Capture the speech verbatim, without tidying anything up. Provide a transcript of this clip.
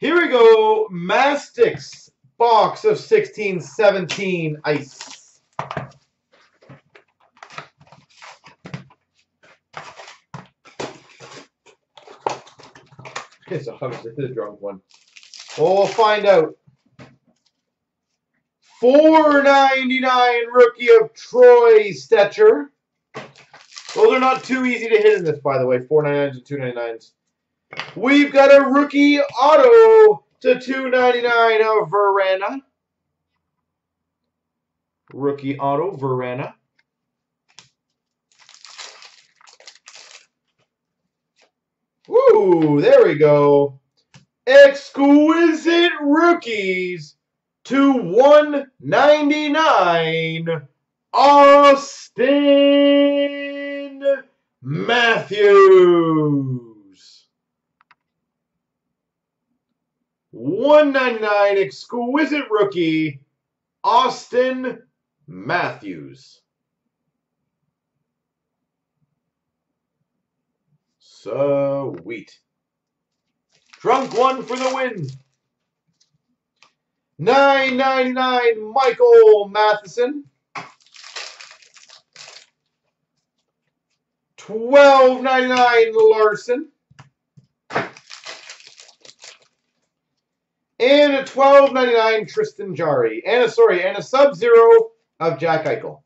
Here we go. Mastacs box of sixteen seventeen ice. It's obviously the drunk one. Well, we'll find out. four ninety-nine rookie of Troy Stetcher. Those are not too easy to hit in this, by the way. four ninety-nines and two ninety-nines. We've got a rookie auto to two ninety-nine of Verana. Rookie auto, Verana. Woo, there we go. Exquisite rookies to one ninety-nine, Austin Matthews. one ninety-nine exquisite rookie, Austin Matthews. Sweet. Drunk one for the win. nine ninety-nine Michael Matheson. twelve ninety-nine Larson. And a twelve ninety-nine Tristan Jari. And a sorry, and a sub-zero of Jack Eichel.